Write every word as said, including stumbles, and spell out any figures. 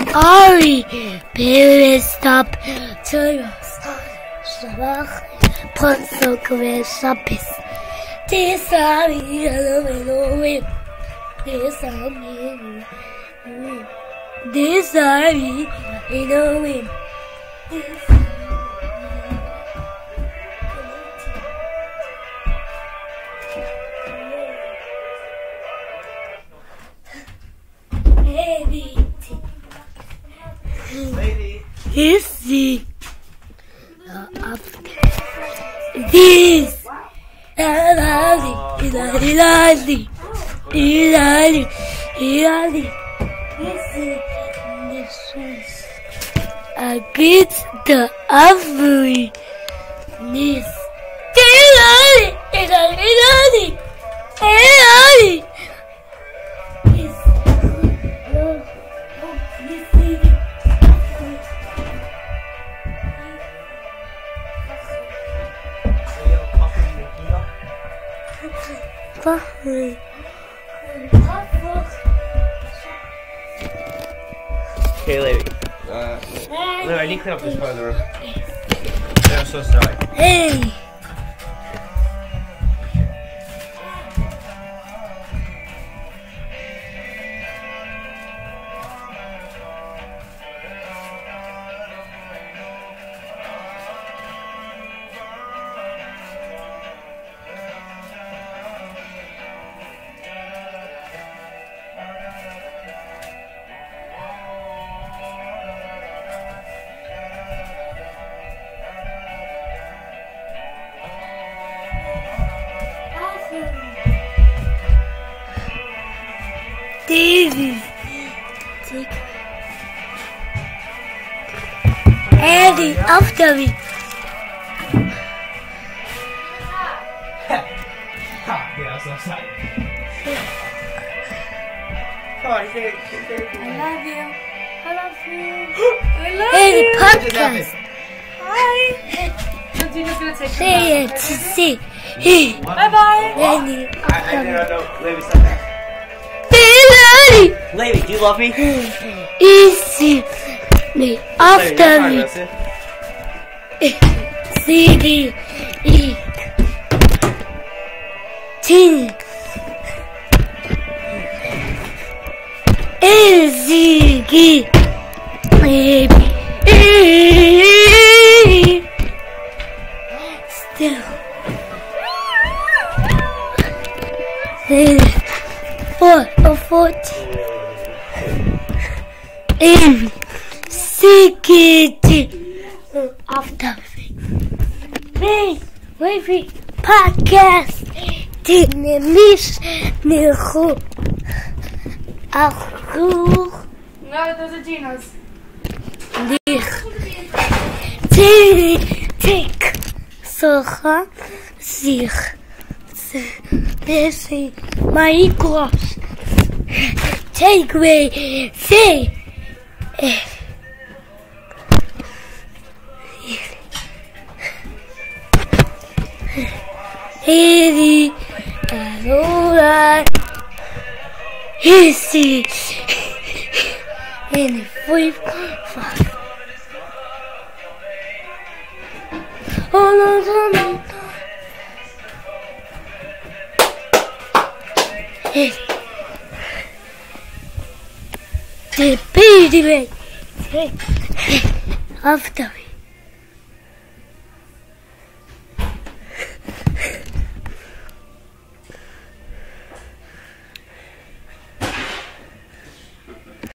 Ari, Pere stop Tyrus, Shabach, Ponso Kwe Shapis. Tisami, Halloween, Tisami, Tisami, Halloween. Lady. Is the uh, up this Ilali Ilali Ilali Ilali This is a bit the every this Ilali Ilali Ilali Okay, lady. Uh, no, I need to clean up this part of the room. Yeah, I'm so sorry. Hey! Daisy, take Eddie after me. Yeah, I'm so sorry. Come on, say it. Say it. I love you. I love you. I love Hey, you. podcast. Hi. So Gina's gonna take Say it, say it. Bye bye. Eddie I, I after did me. not know. Lady, stop that. Eddie, Lady, do you love me? easy me after Lady, me. that's it. C D E T N Z G A B E Still Four or forty M C K T after me. Wavy podcast. Dinamis Nihu Ahu No, those are Gina's. Lich Tik Socha Sich Desi Maikos Take away Say Eddie Alora Easy and five five. Oh no no no. Eddie the baby after me.